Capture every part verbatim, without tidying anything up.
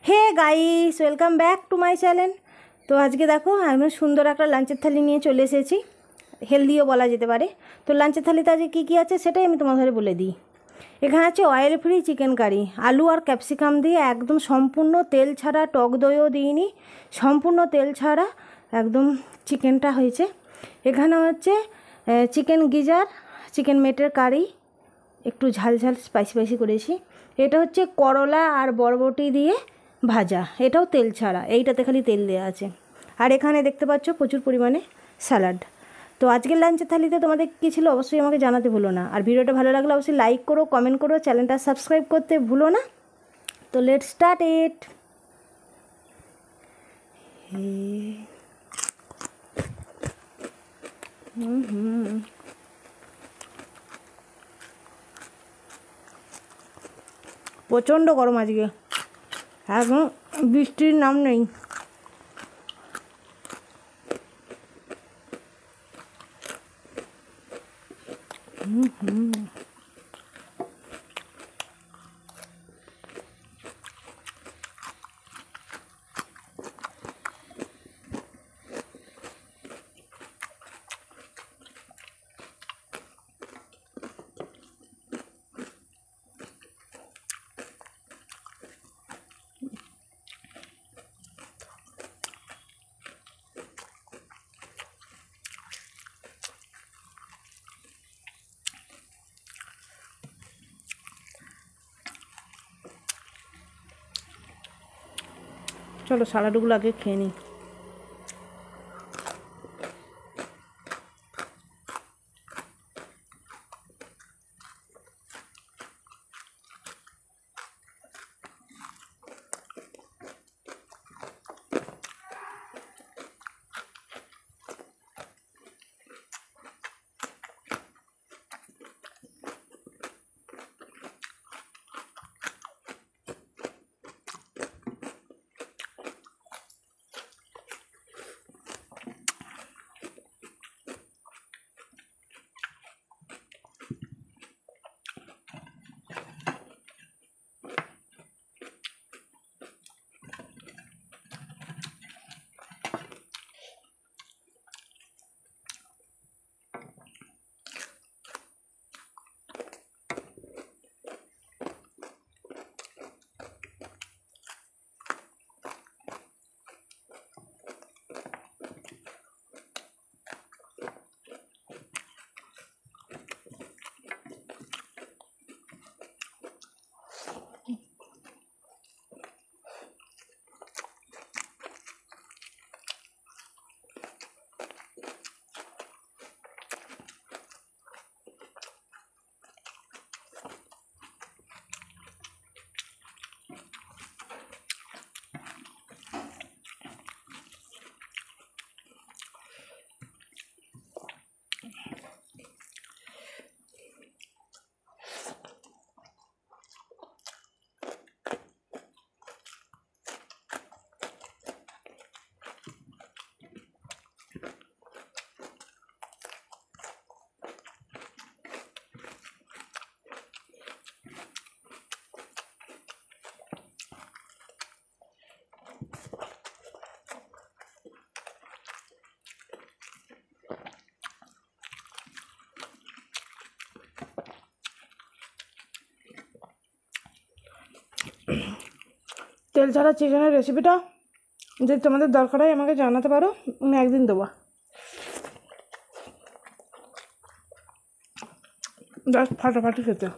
Hey guys, welcome back to my channel. তো আজকে দেখো আমি সুন্দর একটা লাঞ্চের থালি নিয়ে চলে এসেছি, হেলদিও বলা যেতে পারে। তো লাঞ্চের থালিতে আজকে কী কী আছে সেটাই আমি তোমাদের বলে দিই। এখানে আছে অয়েল ফ্রি চিকেন কারি, আলু আর ক্যাপসিকাম দিয়ে একদম সম্পূর্ণ তেল ছাড়া, টক দইও দিইনি, সম্পূর্ণ তেল ছাড়া একদম চিকেনটা হয়েছে। এখানে হচ্ছে চিকেন গিজার, চিকেন মেটের কারি, একটু ঝাল ঝাল স্পাইসি স্পাইসি করেছি। এটা হচ্ছে করলা আর বরবটি দিয়ে ভাজা, এটাও তেল ছাড়া, এইটাতে খালি তেল দেওয়া আছে। আর এখানে দেখতে পাচ্ছ প্রচুর পরিমাণে স্যালাড। তো আজকের লাঞ্চের থালিতে তোমাদের কী ছিল অবশ্যই আমাকে জানাতে ভুলো না। আর ভিডিওটা ভালো লাগলে অবশ্যই লাইক করো, কমেন্ট করো, চ্যানেলটা সাবস্ক্রাইব করতে ভুলো না। তো লেটস স্টার্ট ইট। হুম হুম প্রচণ্ড গরম আজকে, এখন বৃষ্টির নাম নেই। হুম হুম চলো সালাডগুলো আগে খেয়ে নিই। তেল ছাড়া চিকেনের রেসিপিটা যদি তোমাদের দরকার হয় আমাকে জানাতে পারো, আমি একদিন দেবো। জাস্ট ফাটাফাটি খেতে।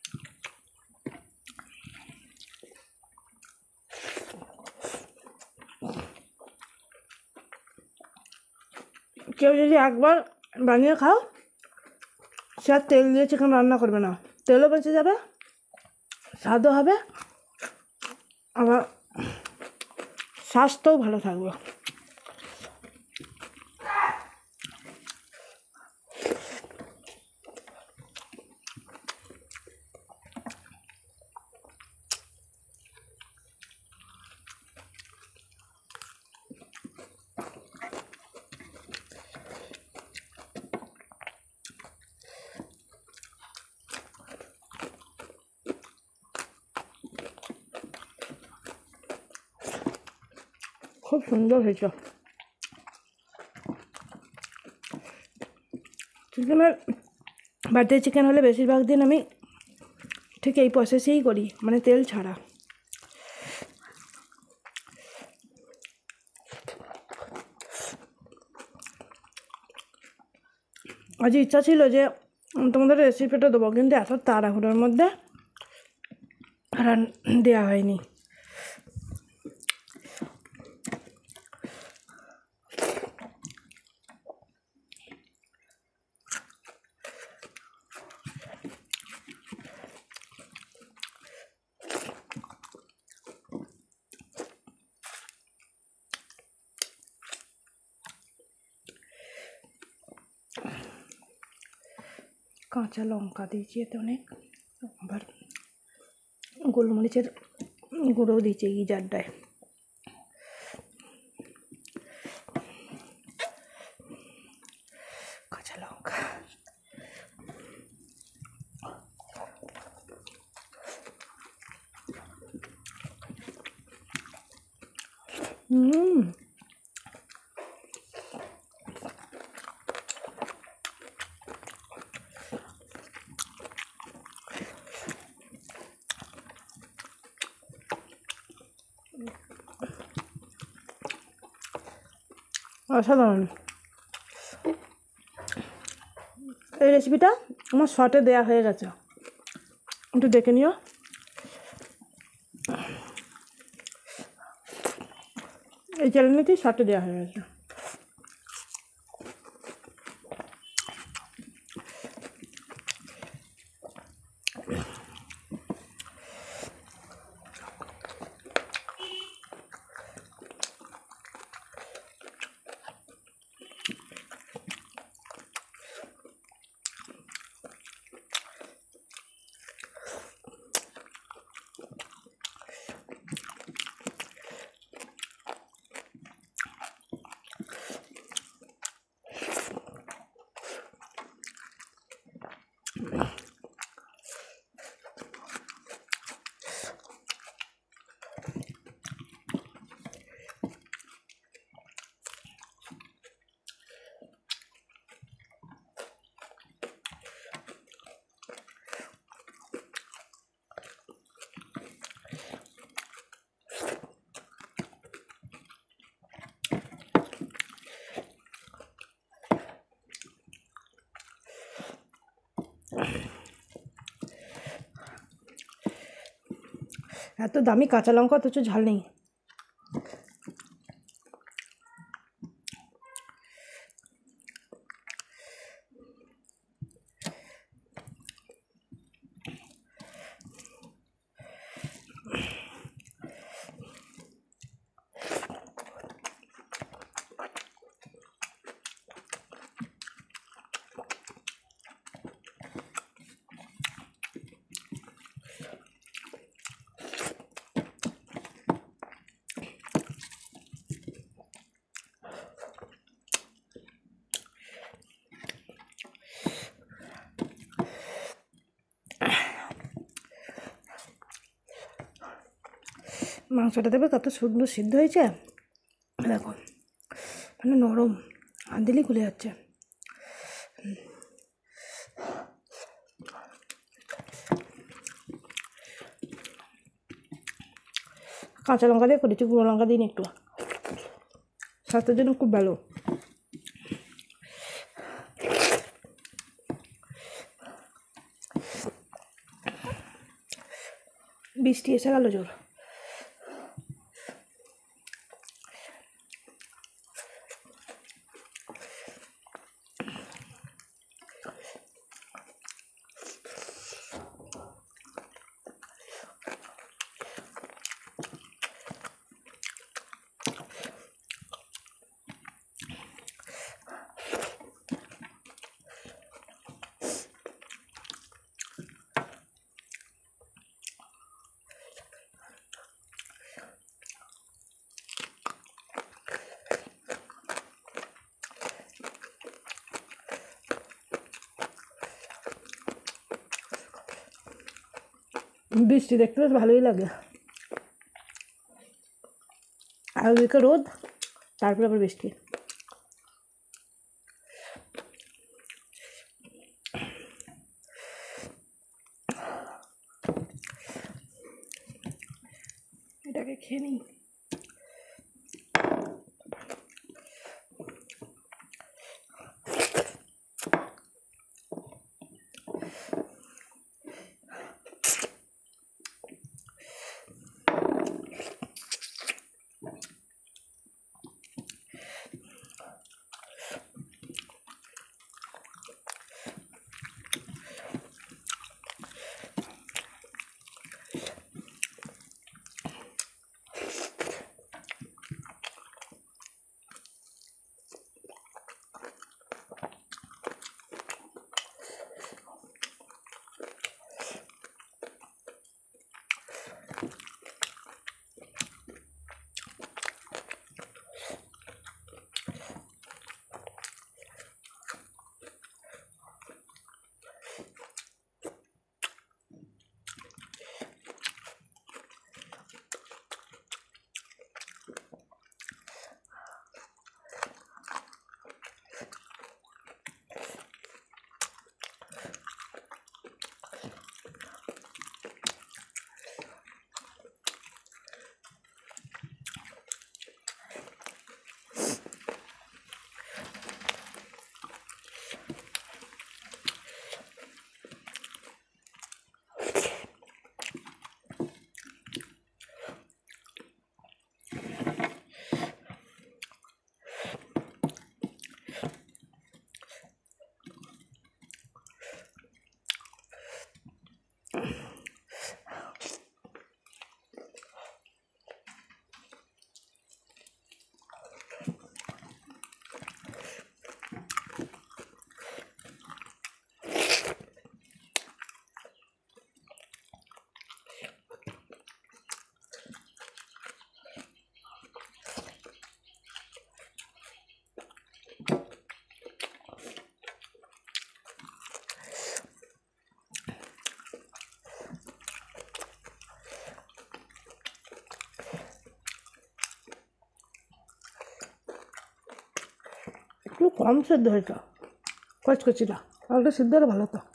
কেউ যদি একবার বানিয়ে খাও, সে আর তেল দিয়ে চিকেন রান্না করবে না, তেলও বেঁচে যাবে, স্বাদও হবে, আবার স্বাস্থ্যও ভালো থাকবে। খুব সুন্দর হয়েছে। চিকেনের বাড়িতে চিকেন হলে বেশিরভাগ দিন আমি ঠিক এই প্রসেসেই করি, মানে তেল ছাড়া। আজ ইচ্ছা ছিল যে তোমাদের রেসিপিটা দেবো, কিন্তু এত তাড়াহুড়োর মধ্যে আর দেওয়া হয়নি। কাঁচা লঙ্কা দিয়েছি এতে অনেক, আবার গোলমরিচের গুঁড়োও দিয়েছি গিজারটায়। কাঁচা লঙ্কা হুম অসাধারণ। এই রেসিপিটা আমার শর্টে দেওয়া হয়ে গেছে, একটু দেখে নিও। এই চ্যানেলটিই শর্টে দেওয়া হয়ে গেছে। এত দামি কাঁচা লঙ্কা অথচ ঝাল নেই। মাংসটা দেবে কত সুন্দর সিদ্ধ হয়েছে, দেখো মানে নরম, হাত দিলেই খুলে যাচ্ছে। কাঁচা লঙ্কা দিয়ে করেছি, গুঁড়ো লঙ্কা দিন একটু, স্বাস্থ্যের জন্য খুব ভালো। বৃষ্টি এসে গেল জোর। বৃষ্টি দেখতে বেশ ভালোই লাগে। আর ওদিকে রোদ, তারপরে আবার বৃষ্টি। এটাকে খেয়ে নিই। একটু কম সেদ্ধ হয়েছে, কচকচিটা, তাহলে সিদ্ধ হলে ভালো তো।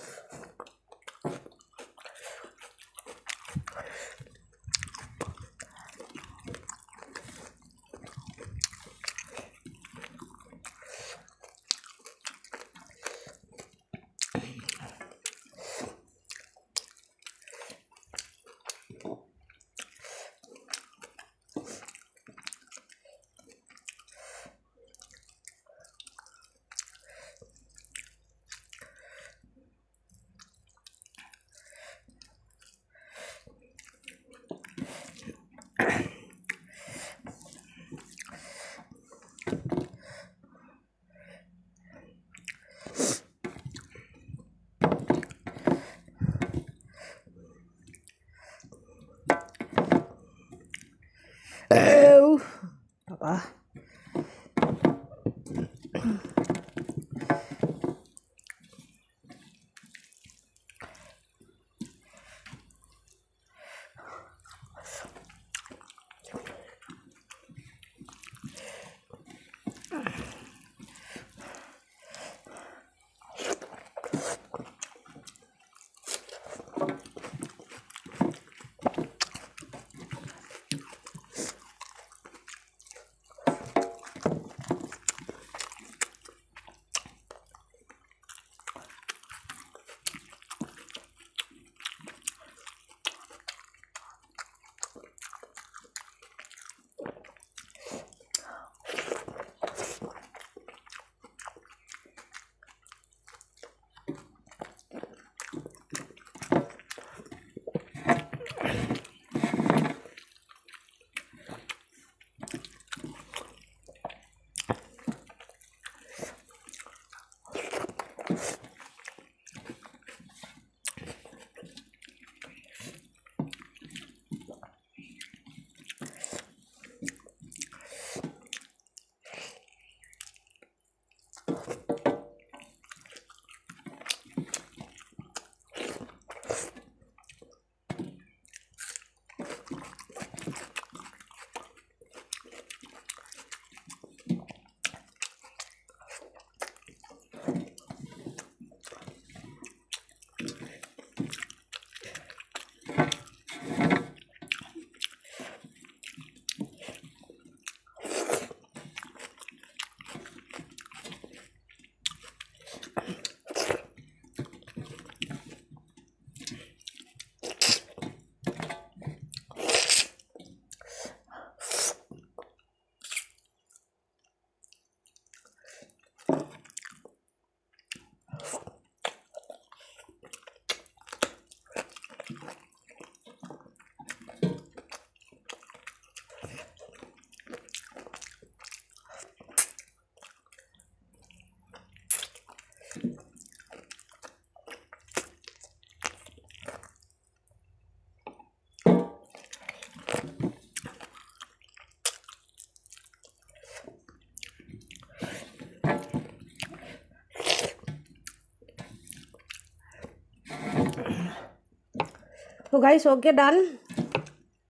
বাবা, তো গাইস ওকে ডান